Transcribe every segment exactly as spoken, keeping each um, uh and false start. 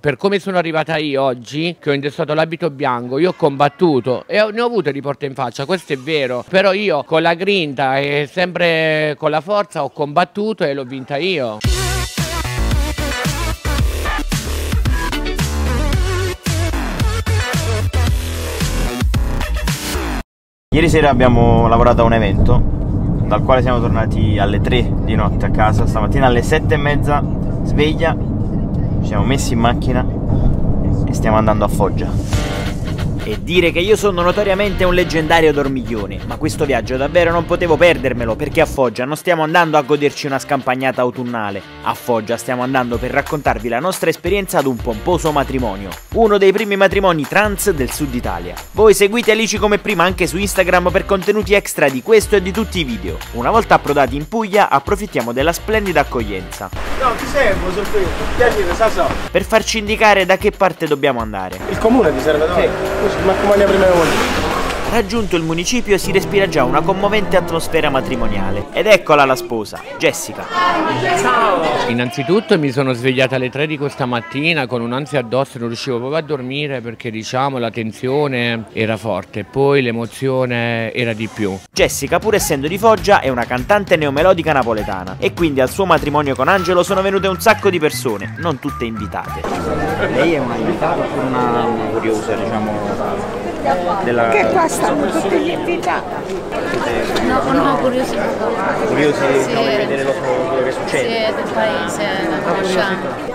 per come sono arrivata io oggi, che ho indossato l'abito bianco, io ho combattuto e ne ho avute di porte in faccia, questo è vero, però io con la grinta e sempre con la forza ho combattuto e l'ho vinta io. Ieri sera abbiamo lavorato a un evento dal quale siamo tornati alle tre di notte a casa. Stamattina alle sette e mezza sveglia, ci siamo messi in macchina e stiamo andando a Foggia. E dire che io sono notoriamente un leggendario dormiglione, ma questo viaggio davvero non potevo perdermelo, perché a Foggia non stiamo andando a goderci una scampagnata autunnale. A Foggia stiamo andando per raccontarvi la nostra esperienza ad un pomposo matrimonio, uno dei primi matrimoni trans del sud Italia. Voi seguite Alici come prima anche su Instagram per contenuti extra di questo e di tutti i video. Una volta approdati in Puglia approfittiamo della splendida accoglienza. No, ti servo, sono qui, piacere, sa so. Per farci indicare da che parte dobbiamo andare. Il comune ti serve, no? Sì. Ma come la prima volta? Raggiunto il municipio si respira già una commovente atmosfera matrimoniale. Ed eccola la sposa, Jessica. Ciao! Innanzitutto mi sono svegliata alle tre di questa mattina con un'ansia addosso, non riuscivo proprio a dormire perché diciamo la tensione era forte, poi l'emozione era di più. Jessica, pur essendo di Foggia, è una cantante neomelodica napoletana e quindi al suo matrimonio con Angelo sono venute un sacco di persone, non tutte invitate. Lei è una invitata oppure una, una curiosa, diciamo... Della... Che qua stanno tutti gli invitati. No, no, curiosi. Curiosi sì. di vedere lo, quello che succede? Sì, del paese, la conosciamo.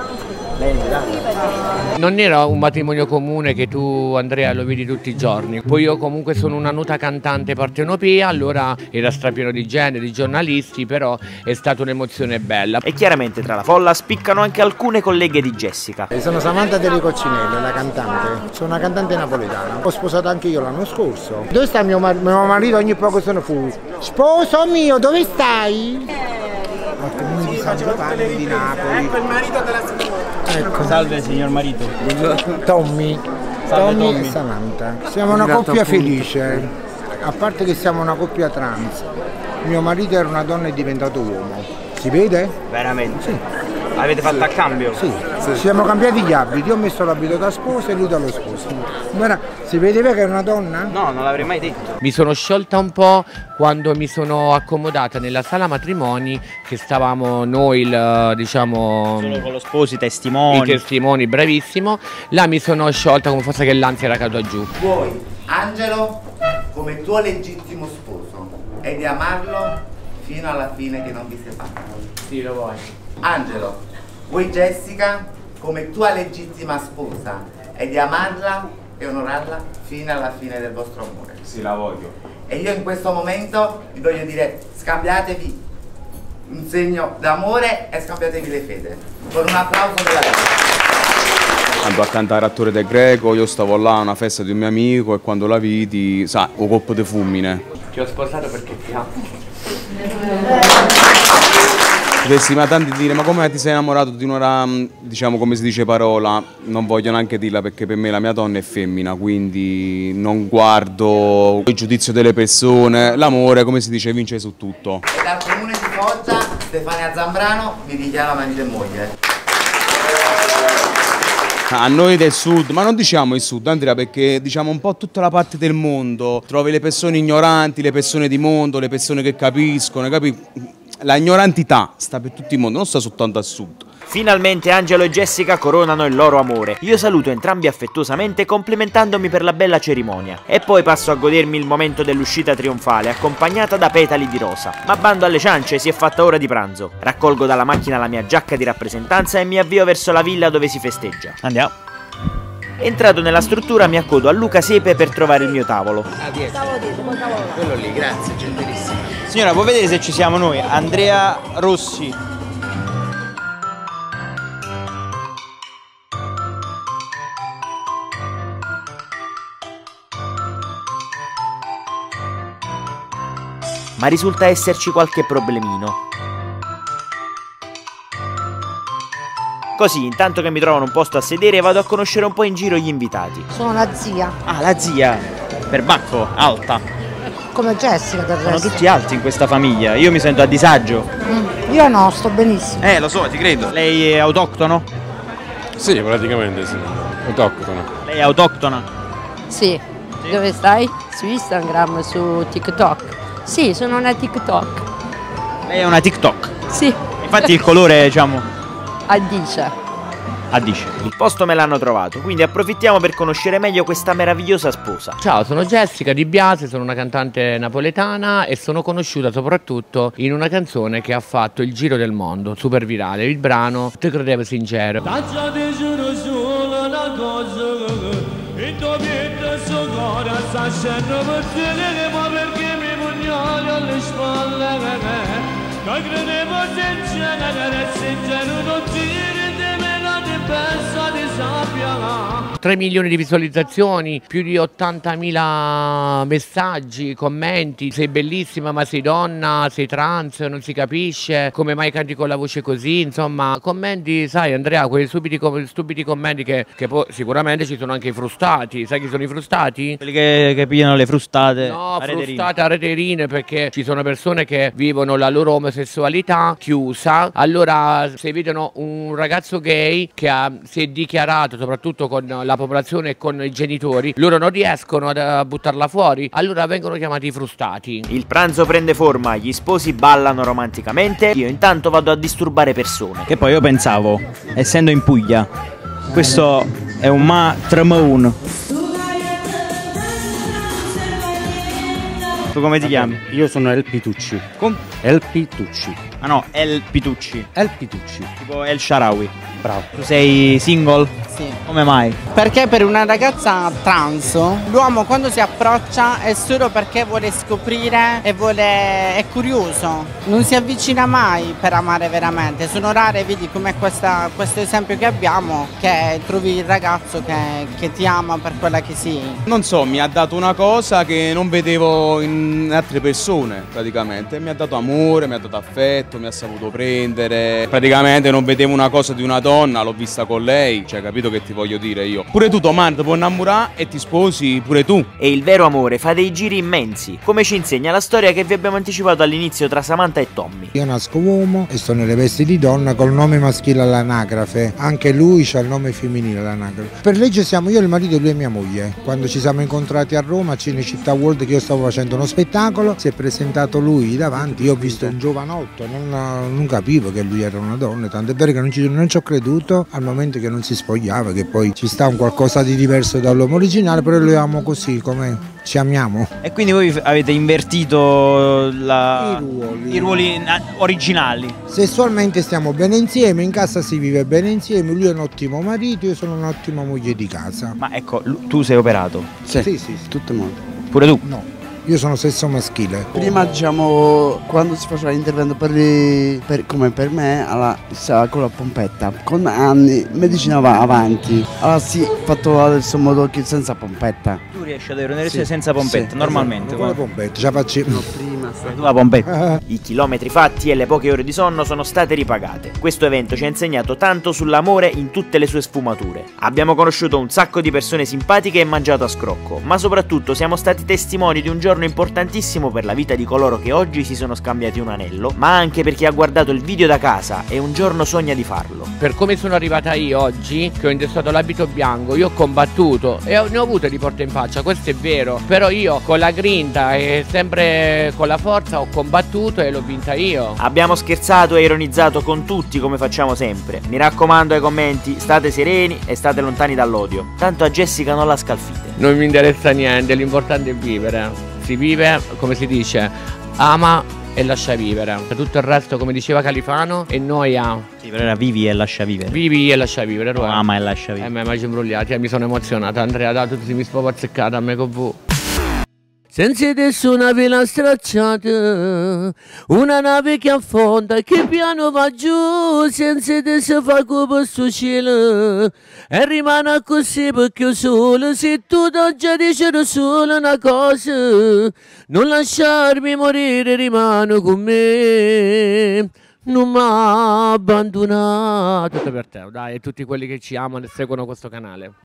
Non era un matrimonio comune che tu, Andrea, lo vedi tutti i giorni. Poi io comunque sono una nota cantante partenopea, allora era strapieno di gente, di giornalisti, però è stata un'emozione bella. E chiaramente tra la folla spiccano anche alcune colleghe di Jessica. Sono Samantha Delle Coccinelle, la cantante. Sono una cantante napoletana. Ho sposato anche io l'anno scorso. Dove sta mio, mar mio marito? Ogni poco sono fuori. Sposo mio, dove stai? Al comune di San Giovanni di Napoli. Ecco il marito della signora. Ecco. Salve signor marito. Tommy. Salve, Tommy, Tommy e Samantha. Siamo una coppia felice. A parte che siamo una coppia trans. Mio marito era una donna e è diventato uomo. Si vede? Veramente? Sì. Avete fatto a cambio? Sì, sì. Siamo cambiati gli abiti, io ho messo l'abito da sposa e lui dallo sposo. Guarda, si vedeva che era una donna? No, non l'avrei mai detto. Mi sono sciolta un po' quando mi sono accomodata nella sala matrimoni, che stavamo noi, il, diciamo... Solo con lo sposo, i testimoni. I testimoni, bravissimo. Là mi sono sciolta come fosse che l'ansia era caduta giù. Vuoi Angelo come tuo legittimo sposo e di amarlo fino alla fine che non vi separano. Sì, lo voglio. Angelo, vuoi Jessica come tua legittima sposa e di amarla e onorarla fino alla fine del vostro amore? Sì, la voglio. E io in questo momento vi voglio dire, scambiatevi un segno d'amore e scambiatevi le fede. Con un applauso della vita. Andò a cantare a Torre del Greco, io stavo là a una festa di un mio amico e quando la vidi, sa, un colpo di fulmine. Ti ho sposato perché ti amo. Potessi ma tanti dire, ma come ti sei innamorato di una, diciamo come si dice parola, non voglio neanche dirla perché per me la mia donna è femmina, quindi non guardo il giudizio delle persone, l'amore come si dice vince su tutto. E dal comune di Foggia, Stefania Zambrano mi dichiara marito e moglie. A noi del sud, ma non diciamo il sud Andrea perché diciamo un po' tutta la parte del mondo, trovi le persone ignoranti, le persone di mondo, le persone che capiscono, capi? La ignorantità sta per tutto il mondo, non sta soltanto al sud. Finalmente Angelo e Jessica coronano il loro amore. Io saluto entrambi affettuosamente complimentandomi per la bella cerimonia. E poi passo a godermi il momento dell'uscita trionfale accompagnata da petali di rosa. Ma bando alle ciance, si è fatta ora di pranzo. Raccolgo dalla macchina la mia giacca di rappresentanza e mi avvio verso la villa dove si festeggia. Andiamo. Entrato nella struttura mi accodo a Luca Sepe per trovare il mio tavolo. Ah, dietro. Quello lì, grazie, gentilissimo. Signora, può vedere se ci siamo noi? Andrea Rossi. Ma risulta esserci qualche problemino. Così, intanto che mi trovano un posto a sedere, vado a conoscere un po' in giro gli invitati. Sono la zia. Ah, la zia. Per Bacco, alta. Come Jessica del Sono resto. tutti alti in questa famiglia, io mi sento a disagio. Mm, io no, sto benissimo. Eh, lo so, ti credo. Lei è autoctono? Sì, praticamente sì, autoctona. Lei è autoctona? Sì. Sì. Dove stai? Su Instagram, su TikTok. Sì, sono una TikTok. Lei è una TikTok? Sì. Infatti il colore, diciamo, addice. addice. Il posto me l'hanno trovato, quindi approfittiamo per conoscere meglio questa meravigliosa sposa. Ciao, sono Jessica Di Biase, sono una cantante napoletana e sono conosciuta soprattutto in una canzone che ha fatto il giro del mondo, super virale, il brano Te credevo sincero. E dove il suo cuore sta scendendo per tenere, ma perché mi pugnali alle spalle? Non credevo sincero, sincero non ti ridemela di pensa di sappia. tre milioni di visualizzazioni, più di ottantamila messaggi, commenti. Sei bellissima ma sei donna, sei trans, non si capisce, come mai canti con la voce così, insomma commenti, sai Andrea, quei stupidi, stupidi commenti che, che poi sicuramente ci sono anche i frustati. Sai chi sono i frustati? Quelli che, che pigliano le frustate. No, a frustate a reterine, perché ci sono persone che vivono la loro omosessualità chiusa. Allora se vedono un ragazzo gay che ha, si è dichiarato soprattutto con la la popolazione e con i genitori, loro non riescono a buttarla fuori, allora vengono chiamati frustati. Il pranzo prende forma, gli sposi ballano romanticamente, io intanto vado a disturbare persone. Che poi io pensavo, essendo in Puglia, questo è un ma tramaun. Tu come ti chiami? Io sono El Pitucci. Con? El Pitucci. Ah no, El Pitucci. El Pitucci. Tipo El Sharawi. Bravo. Tu sei single? Sì. Come mai? Perché per una ragazza trans l'uomo quando si approccia è solo perché vuole scoprire e vuole è curioso, non si avvicina mai per amare veramente. Sono rare, vedi come questa, questo esempio che abbiamo, che trovi il ragazzo che, che ti ama per quella che sei. Non so, mi ha dato una cosa che non vedevo in altre persone praticamente, mi ha dato amore, mi ha dato affetto, mi ha saputo prendere, praticamente non vedevo una cosa di una donna, l'ho vista con lei, cioè capito che ti voglio dire io. Pure tu domani ti puoi innamorare e ti sposi pure tu. E il vero amore fa dei giri immensi, come ci insegna la storia che vi abbiamo anticipato all'inizio tra Samantha e Tommy. Io nasco uomo e sto nelle vesti di donna col nome maschile all'anagrafe, anche lui c'ha il nome femminile all'anagrafe. Per legge siamo io il marito e lui e mia moglie. Quando ci siamo incontrati a Roma, a Cinecittà World, che io stavo facendo uno spettacolo, si è presentato lui davanti, io ho visto un giovanotto, non, non capivo che lui era una donna, tant'è vero che non ci, non ci ho creduto al momento che non si spogliava, che poi ci sta un qualcosa di diverso dall'uomo originale, però lo amo così come ci amiamo. E quindi voi avete invertito la... I ruoli. I ruoli originali. Sessualmente stiamo bene insieme, in casa si vive bene insieme, lui è un ottimo marito, io sono un'ottima moglie di casa. Ma ecco, tu sei operato? Sì, sì, sì, sì. Tutto il mondo. Pure tu? No. Io sono sesso maschile. Prima diciamo quando si faceva l'intervento per, per come per me alla, con la pompetta, con anni medicinava avanti, allora sì, fatto adesso in modo che senza pompetta. Tu riesci ad avere un'erezione sì, senza pompetta, sì, normalmente? Con la pompetta, ce la facciamo. Prima, tu la pompetta. I chilometri fatti e le poche ore di sonno sono state ripagate. Questo evento ci ha insegnato tanto sull'amore in tutte le sue sfumature. Abbiamo conosciuto un sacco di persone simpatiche e mangiato a scrocco, ma soprattutto siamo stati testimoni di un giorno importantissimo per la vita di coloro che oggi si sono scambiati un anello, ma anche per chi ha guardato il video da casa e un giorno sogna di farlo. Per come sono arrivata io oggi, che ho indossato l'abito bianco, io ho combattuto e ne ho avute di porte in faccia, questo è vero, però io con la grinta e sempre con la forza ho combattuto e l'ho vinta io. Abbiamo scherzato e ironizzato con tutti come facciamo sempre. Mi raccomando ai commenti, state sereni e state lontani dall'odio, tanto a Jessica non la scalfite. Non mi interessa niente, l'importante è vivere. Si vive, come si dice, ama e lascia vivere. Tutto il resto, come diceva Califano, è noia. Sì, però era vivi e lascia vivere. Vivi e lascia vivere, no, ama e lascia vivere. Eh, ma ci imbrogliati, eh, mi sono emozionata. Andrea, da tutti mi spopo azzeccata a me con voi. Senza adesso una vela stracciata, una nave che affonda, che piano va giù, senza adesso fa come sto cielo, e rimane così perché solo, se tu già dici solo una cosa, non lasciarmi morire, rimane con me. Non mi ha abbandonato. Tutto per te, dai, e tutti quelli che ci amano e seguono questo canale.